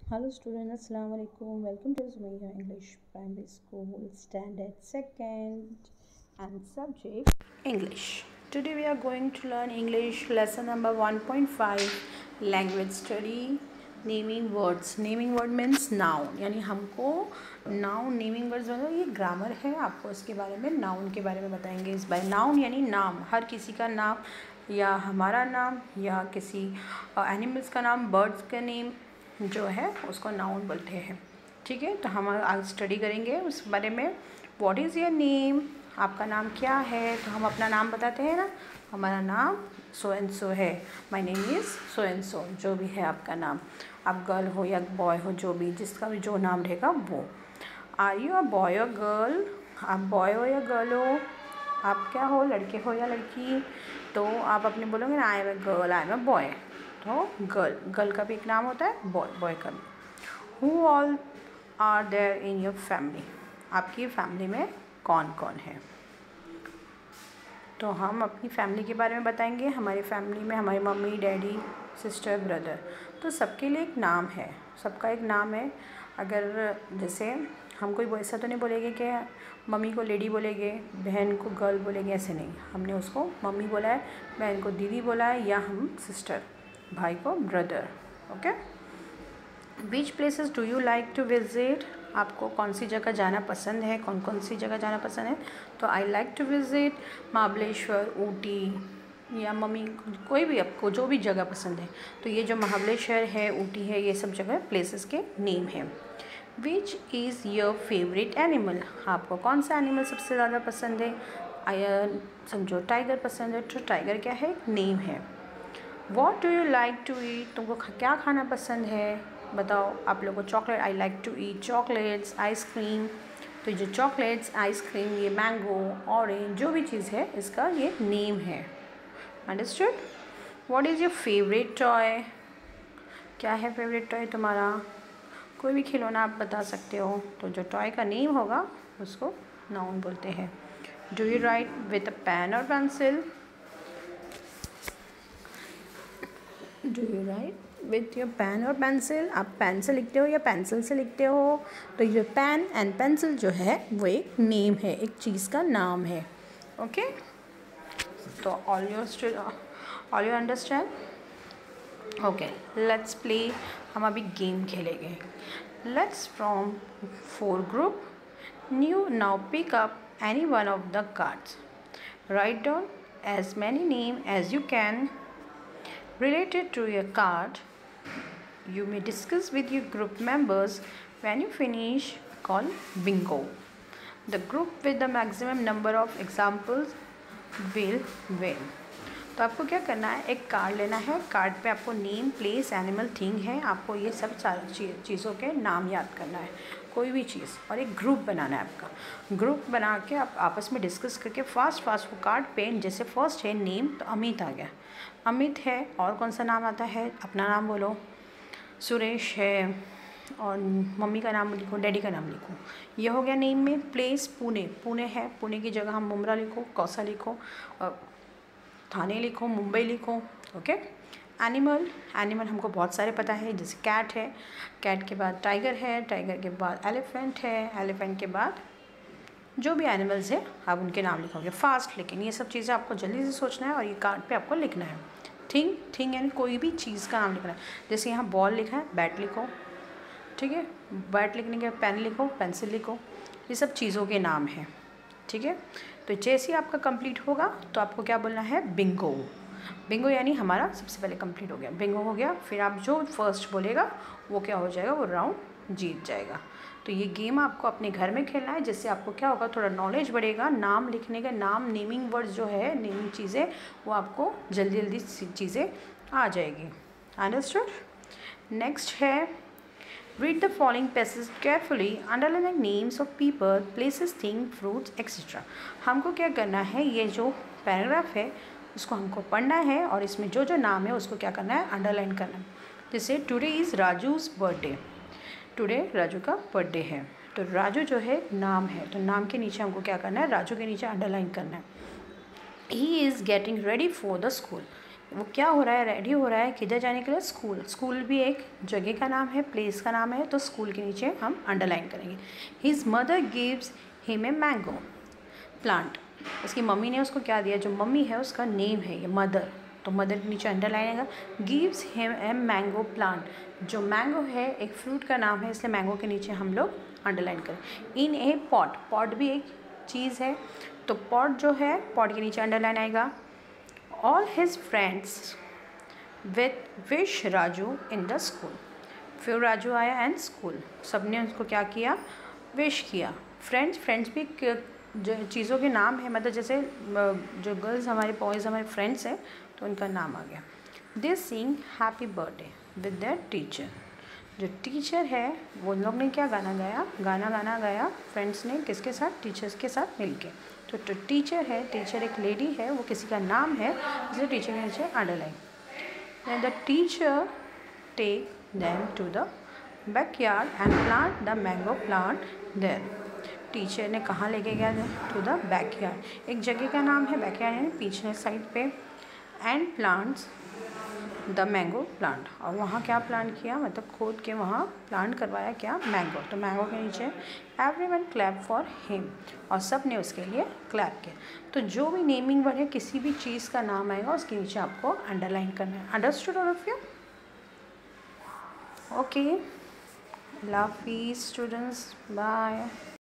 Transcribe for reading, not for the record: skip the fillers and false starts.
Hello students, Assalamu alaikum. Welcome to Sumayya English Primary School Standard 2nd and subject English. Today we are going to learn English lesson number 1.5 language study naming words. Naming word means noun, यानी हमको noun naming words मतलब ये grammar है, आपको इसके बारे में noun के बारे में बताएंगे. इस बार noun यानी नाम, हर किसी का नाम या हमारा नाम या किसी एनिमल्स का नाम, बर्ड्स का नेम जो है उसको नाउन बोलते हैं. ठीक है, तो हम आज स्टडी करेंगे उस बारे में. व्हाट इज़ योर नेम, आपका नाम क्या है. तो हम अपना नाम बताते हैं ना, हमारा नाम सो एंड सो है. My name is so and so, जो भी है आपका नाम. आप गर्ल हो या बॉय हो, जो भी जिसका भी जो नाम रहेगा वो. Are you a boy or girl, आप बॉय हो या गर्ल हो, आप क्या हो, लड़के हो या लड़की. तो आप अपने बोलोगे ना, I am a girl, I am a boy. तो गर्ल का भी एक नाम होता है, बॉय का भी. Who all are there in your family, आपकी फैमिली में कौन कौन है. तो हम अपनी फैमिली के बारे में बताएंगे. हमारी फैमिली में हमारी मम्मी, डैडी, सिस्टर, ब्रदर. तो सबके लिए एक नाम है, सबका एक नाम है. अगर जैसे हम कोई ऐसा तो नहीं बोलेंगे कि मम्मी को लेडी बोलेंगे, बहन को गर्ल बोलेंगे, ऐसे नहीं. हमने उसको मम्मी बोला है, बहन को दीदी बोला है, या हम सिस्टर, भाई को brother. Okay. Which places do you like to visit, आपको कौन सी जगह जाना पसंद है, कौन कौन सी जगह जाना पसंद है. तो I like to visit Mahabaleshwar, Ooty, या मम्मी कोई भी आपको जो भी जगह पसंद है. तो ये जो महाबलेश्वर है, ऊटी है, ये सब जगह प्लेसेस के नेम है. Which is your favourite animal, आपको कौन सा एनिमल सबसे ज़्यादा पसंद है. समझो टाइगर पसंद है, तो टाइगर क्या है, नेम है. What do you like to eat, तुमको क्या खाना पसंद है, बताओ. आप लोगों को chocolate, I like to eat chocolates, ice cream. तो जो चॉकलेट्स, आइसक्रीम, ये मैंगो, ऑरेंज, जो भी चीज़ है इसका ये नेम है. Understood. What is your favourite toy, क्या है फेवरेट टॉय तुम्हारा. कोई भी खिलौना आप बता सकते हो. तो जो टॉय का नेम होगा उसको नाउन बोलते हैं. Do you write with a pen or pencil, do you write with your pen or pencil, आप पेन से लिखते हो या पेंसिल से लिखते हो. तो ये पेन एंड पेंसिल जो है वो एक नेम है, एक चीज़ का नाम है. ओके. तो all you understand. Okay, let's play. हम अभी गेम खेलेंगे. Let's from 4 group new. Now pick up any one of the cards. Write down as many names as you can related to your card. You may discuss with your group members. When you finish, call bingo. The group with the maximum number of examples will win. तो आपको क्या करना है, एक card लेना है. Card पे आपको नेम, प्लेस, एनिमल, थिंग है. आपको ये सब चीज़ों के नाम याद करना है, कोई भी चीज़. और एक ग्रुप बनाना है. आपका ग्रुप बना के आप आपस में डिस्कस करके फास्ट वो कार्ड पे, जैसे फर्स्ट है नेम, तो अमित आ गया, अमित है. और कौन सा नाम आता है, अपना नाम बोलो. सुरेश है, और मम्मी का नाम लिखो, डैडी का नाम लिखो. ये हो गया नेम में. प्लेस पुणे है, पुणे की जगह हम मुमरा लिखो, कौसा लिखो, थाने लिखो, मुंबई लिखो. ओके. एनिमल हमको बहुत सारे पता है, जैसे कैट है, कैट के बाद टाइगर है, टाइगर के बाद एलिफेंट है, एलिफेंट के बाद जो भी एनिमल्स है आप उनके नाम लिखोगे फास्ट. लेकिन ये सब चीज़ें आपको जल्दी से सोचना है और ये कार्ड पे आपको लिखना है. थिंग यानी कोई भी चीज़ का नाम लिखना है. जैसे यहाँ बॉल लिखा है, बैट लिखो. ठीक है, बैट लिखने के बाद पेन लिखो, पेंसिल लिखो. ये सब चीज़ों के नाम हैं. ठीक है. तो जैसे ही आपका कंप्लीट होगा तो आपको क्या बोलना है, बिंगो. बिंगो यानी हमारा सबसे पहले कंप्लीट हो गया, बिंगो हो गया. फिर आप जो फर्स्ट बोलेगा वो क्या हो जाएगा, वो राउंड जीत जाएगा. तो ये गेम आपको अपने घर में खेलना है, जिससे आपको क्या होगा, थोड़ा नॉलेज बढ़ेगा. नाम लिखने का, नाम नेमिंग वर्ड्स जो है, नेमिंग चीज़ें, वो आपको जल्दी चीज़ें आ जाएगी. अंडरस्टूड. नेक्स्ट है, read the following passages carefully. Underline the names of people, places, things, fruits, etc. हमको क्या करना है, ये जो पैराग्राफ है उसको हमको पढ़ना है और इसमें जो नाम है उसको क्या करना है, अंडरलाइन करना है. जैसे today is Raju's birthday, today Raju का बर्थडे है. तो राजू जो है नाम है, तो नाम के नीचे हमको क्या करना है, राजू के नीचे अंडरलाइन करना है. He is getting ready for the school, वो क्या हो रहा है, रेडी हो रहा है किधर जाने के लिए, स्कूल। स्कूल भी एक जगह का नाम है, प्लेस का नाम है, तो स्कूल के नीचे हम अंडरलाइन करेंगे। His mother gives him a mango plant. उसकी मम्मी ने उसको क्या दिया, जो मम्मी है उसका नेम है ये मदर, तो मदर के नीचे अंडरलाइन आएगा। Gives him a mango plant, जो मैंगो है एक फ्रूट का नाम है, इसलिए मैंगो के नीचे हम लोग अंडरलाइन करें। इन ए पॉट, पॉट भी एक चीज़ है, तो पॉट जो है पॉट के नीचे अंडरलाइन आएगा। All his friends wish Raju in the school. फिर राजू आया एंड स्कूल, सब ने उसको क्या किया, विश किया। फ्रेंड्स भी जो चीज़ों के नाम है, मतलब जैसे जो गर्ल्स हमारे बॉयज़ हमारे फ्रेंड्स हैं तो उनका नाम आ गया। They sing happy birthday with their teacher. जो टीचर है वो लोग ने क्या गाना गाया फ्रेंड्स ने, किसके साथ, टीचर्स के साथ मिलके। तो टीचर है, टीचर एक लेडी है, वो किसी का नाम है, इसलिए टीचर के नीचे underline. Then the teacher take them to the backyard and plant the mango plant there. Teacher ने कहाँ लेके गया, टू द बैकयार्ड, एक जगह का नाम है बैकयार्ड यानी पीछे साइड पे, and plants the mango plant, और वहाँ क्या प्लांट किया, मतलब खोद के वहाँ प्लांट करवाया क्या, मैंगो। तो मैंगो के नीचे एवरीवन क्लैप फॉर हिम, और सब ने उसके लिए क्लैप किया। तो जो भी नेमिंग वर्ड है, किसी भी चीज़ का नाम आएगा उसके नीचे आपको अंडरलाइन करना है। Understood all of you? Okay, अल्लाह हाफिज़ स्टूडेंट्स, बाय।